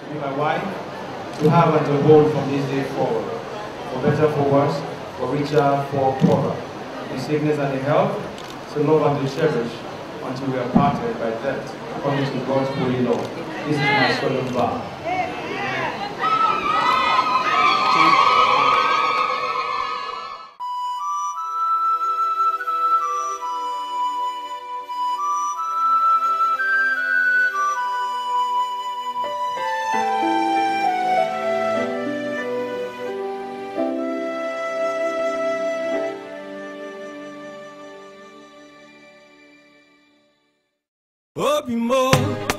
with my wife, to have and to hold from this day forward, for better, for worse, for richer, for poorer, in sickness and in health, to love and to cherish until we are parted by death, according to God's holy law. This is my solemn vow. Obimo,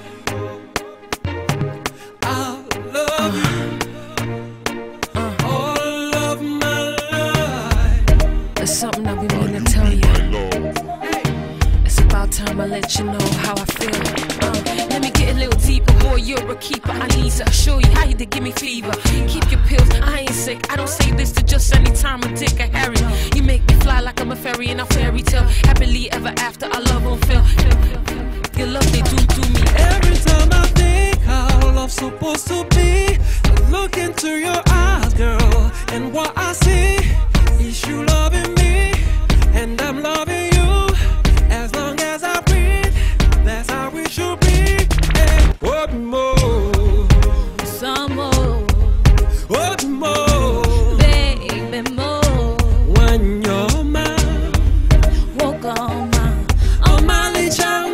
I love you all of my life. There's something I've been meaning to tell you. It's about time I let you know how I feel. Let me get a little deeper, boy, you're a keeper. I need to assure you how you did give me fever. Keep your pills, I ain't sick. I don't say this to just any time a dick or Harry. You make me fly like I'm a fairy in a fairy tale. Happily ever after, I love won't fail. Your love, they do me. Every time I think how love's supposed to be, I look into your eyes, girl, and what I see is you loving me, and I'm loving you. As long as I breathe, that's how we should be. Hey, what more? Some more. What more? Baby, more. When you're mine, Walk on my, on my little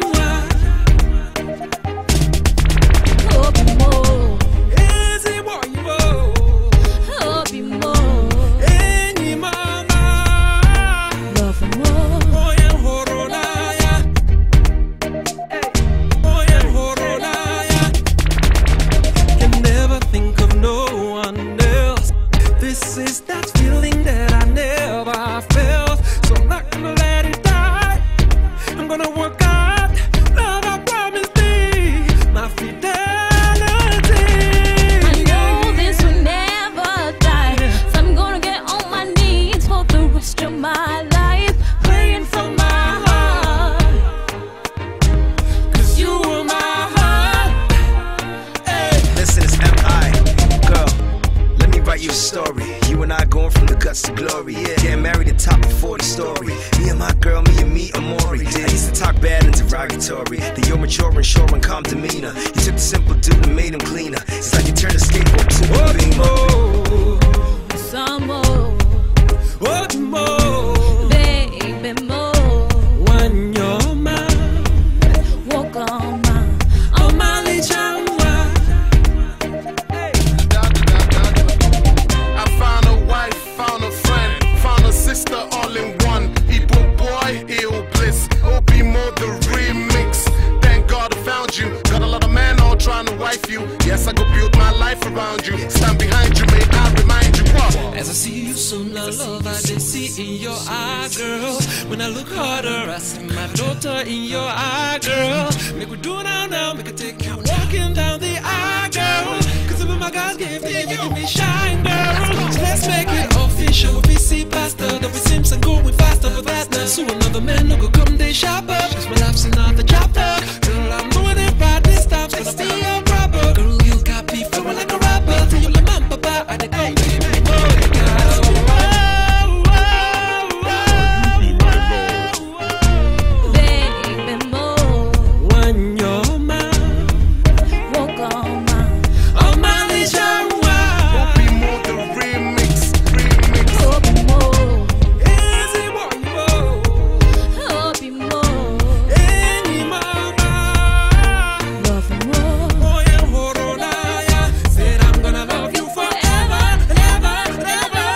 story. You and I going from the guts to glory. Yeah. Getting married at top of 40 story. Me and my girl, me, Amori. I used to talk bad and derogatory. That you're mature and sure and calm demeanor. You took the simple dude and made him cleaner. It's like you turned a skateboard to a beamer. some more. What more? Baby, more. When you're mine, Walk on my little sister all in one, Igbo boy, ill bliss, Obimo the remix. Thank God I found you. Got a lot of men all trying to wife you. Yes, I could build my life around you. Stand behind you, may I remind you what? As I see you soon, love I did see in your eye, girl. When I look harder, I see my daughter in your eye, girl. Make we do now, make it take you walking down the aisle, girl. Cause I'm my God's gift, you give me shine, girl. So let's make it official. We see pastor, that we Simpson going faster for that now. So another man no go come they shop up. Cause my life's another chapter. Girl, I'm doing it right this time, so gonna be a rapper. Girl, you got me feeling like a rapper. Till you let my papa, I did go, baby, baby, more. when you're mine, Walk on my little Obimo the remix. more. easy boy, Be more. any mama, Love more. boy, and Horonaya said I'm gonna love you forever, ever, ever.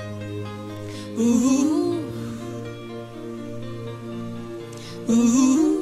Ooh.